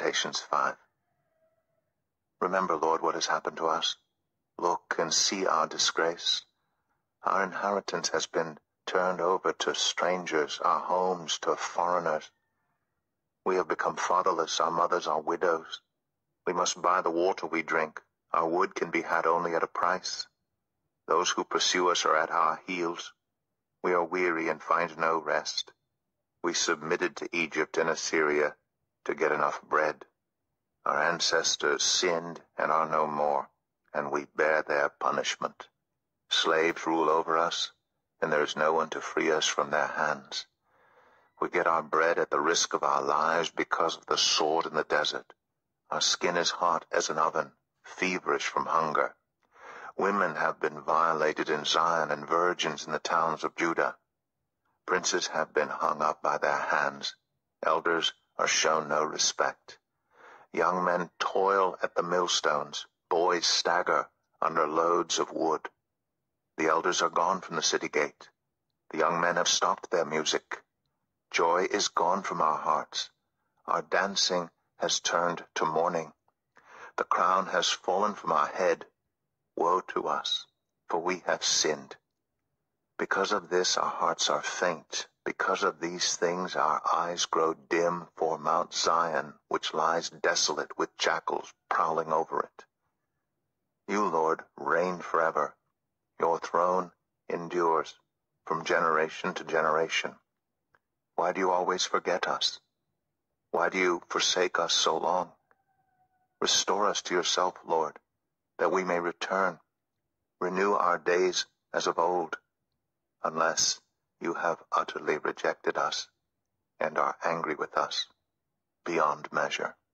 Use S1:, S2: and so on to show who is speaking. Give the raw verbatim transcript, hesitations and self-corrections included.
S1: Lamentations five. Remember, Lord, what has happened to us. Look and see our disgrace. Our inheritance has been turned over to strangers, our homes to foreigners. We have become fatherless, our mothers are widows. We must buy the water we drink. Our wood can be had only at a price. Those who pursue us are at our heels. We are weary and find no rest. We submitted to Egypt and Assyria to get enough bread. Our ancestors sinned and are no more, and we bear their punishment. Slaves rule over us, and there is no one to free us from their hands. We get our bread at the risk of our lives because of the sword in the desert. Our skin is hot as an oven, feverish from hunger. Women have been violated in Zion and virgins in the towns of Judah. Princes have been hung up by their hands. Elders are shown no respect. Young men toil at the millstones. Boys stagger under loads of wood. The elders are gone from the city gate. The young men have stopped their music. Joy is gone from our hearts. Our dancing has turned to mourning. The crown has fallen from our head. Woe to us, for we have sinned. Because of this our hearts are faint. Because of these things our eyes grow dim for Mount Zion, which lies desolate with jackals prowling over it. You, Lord, reign forever. Your throne endures from generation to generation. Why do you always forget us? Why do you forsake us so long? Restore us to yourself, Lord, that we may return. Renew our days as of old, unless you have utterly rejected us and are angry with us beyond measure.